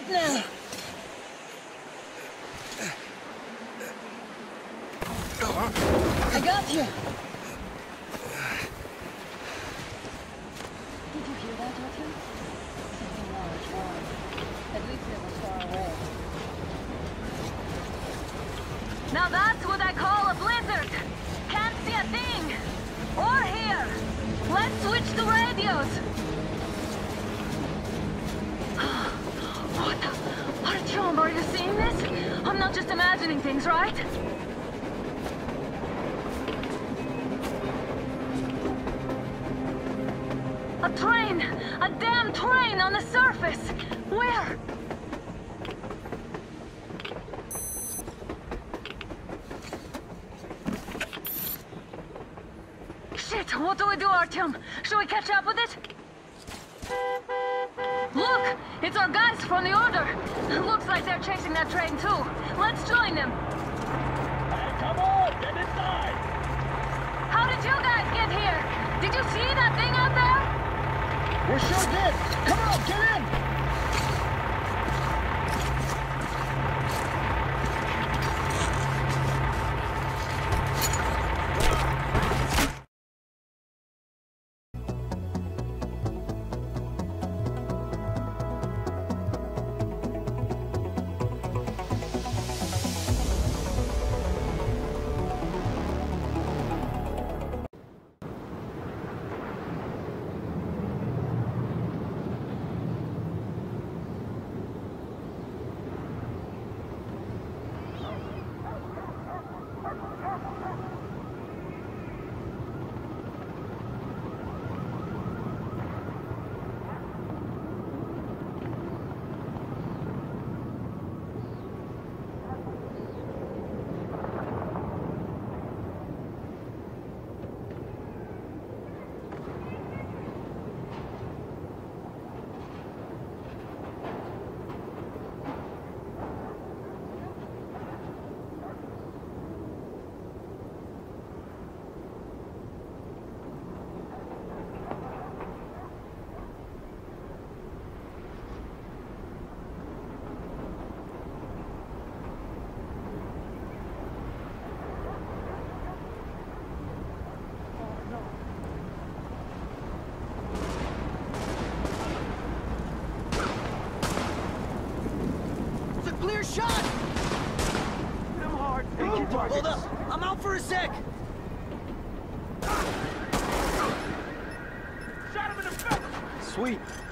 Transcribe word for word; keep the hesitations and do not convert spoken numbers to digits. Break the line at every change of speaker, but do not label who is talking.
up now! I got you! Did you hear that, Artyom? Something large, wrong. At least it was far away.
Now that's what I call a blizzard! Can't see a thing! Or hear! Let's switch to radios! What the? Artyom, are you seeing this? I'm not just imagining things, right? A train! A damn train on the surface! Where? Shit! What do we do, Artyom? Should we catch up with it? Look! It's our guys from the Order! Looks like they're chasing that train too. Let's join them!
Hey, come on! Get inside!
How did you guys get here? Did you see that thing out there?
We sure did! Come on, get in!
Clear shot! Hit him hard. Take your targets. Hold up. I'm out for a sec.
Shot him in the face!
Sweet.